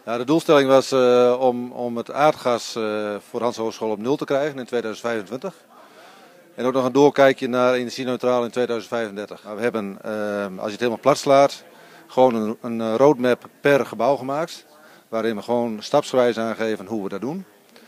Ja, de doelstelling was om het aardgas voor Hans Hogeschool op nul te krijgen in 2025. En ook nog een doorkijkje naar energie-neutraal in 2035. Nou, we hebben, als je het helemaal plat slaat, gewoon een roadmap per gebouw gemaakt. Waarin we gewoon stapsgewijs aangeven hoe we dat doen.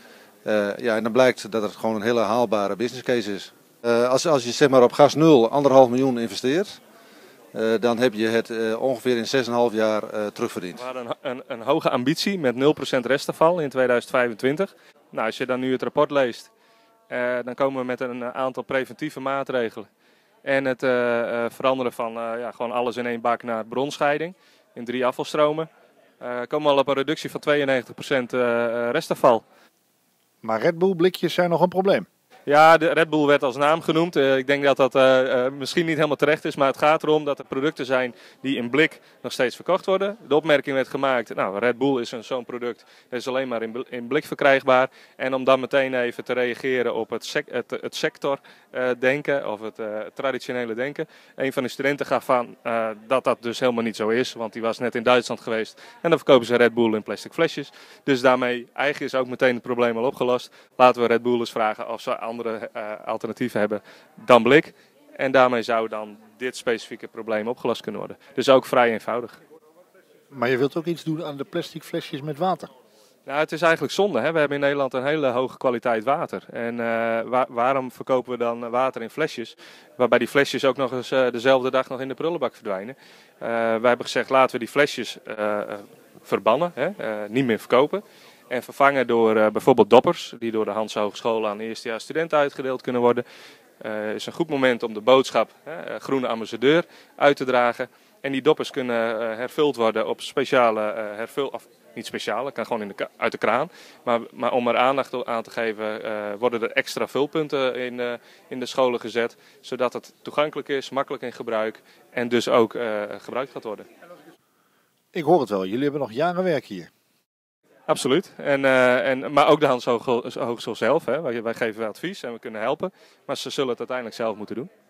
Ja, en dan blijkt dat het gewoon een hele haalbare business case is. Als je zeg maar op gas 0 1,5 miljoen investeert, dan heb je het ongeveer in 6,5 jaar terugverdiend. We hadden een hoge ambitie met 0% restafval in 2025. Nou, als je dan nu het rapport leest, dan komen we met een aantal preventieve maatregelen. En het veranderen van gewoon alles in één bak naar bronscheiding in 3 afvalstromen. Komen we al op een reductie van 92% restafval. Maar Red Bull blikjes zijn nog een probleem. Ja, de Red Bull werd als naam genoemd. Ik denk dat dat misschien niet helemaal terecht is, maar het gaat erom dat er producten zijn die in blik nog steeds verkocht worden. De opmerking werd gemaakt, nou, Red Bull is zo'n product, dat is alleen maar in blik verkrijgbaar. En om dan meteen even te reageren op het sectordenken of het traditionele denken. Een van de studenten gaf aan dat dat dus helemaal niet zo is, want die was net in Duitsland geweest en dan verkopen ze Red Bull in plastic flesjes. Dus daarmee eigenlijk is ook meteen het probleem al opgelost. Laten we Red Bull eens vragen of ze andere alternatieven hebben dan blik. En daarmee zou dan dit specifieke probleem opgelost kunnen worden. Dus ook vrij eenvoudig. Maar je wilt ook iets doen aan de plastic flesjes met water. Nou, het is eigenlijk zonde. Hè? We hebben in Nederland een hele hoge kwaliteit water. En waarom verkopen we dan water in flesjes? Waarbij die flesjes ook nog eens dezelfde dag nog in de prullenbak verdwijnen. Wij hebben gezegd, laten we die flesjes verbannen, niet meer verkopen. En vervangen door bijvoorbeeld doppers, die door de Hans Hogeschool aan eerstejaars studenten uitgedeeld kunnen worden. Is een goed moment om de boodschap groene ambassadeur uit te dragen. En die doppers kunnen hervuld worden op speciale niet speciaal, het kan gewoon uit de kraan. Maar om er aandacht aan te geven, worden er extra vulpunten in de scholen gezet. Zodat het toegankelijk is, makkelijk in gebruik en dus ook gebruikt gaat worden. Ik hoor het wel, jullie hebben nog jaren werk hier. Absoluut. Maar ook de Hans Hogeschool zelf. Hè. Wij geven advies en we kunnen helpen. Maar ze zullen het uiteindelijk zelf moeten doen.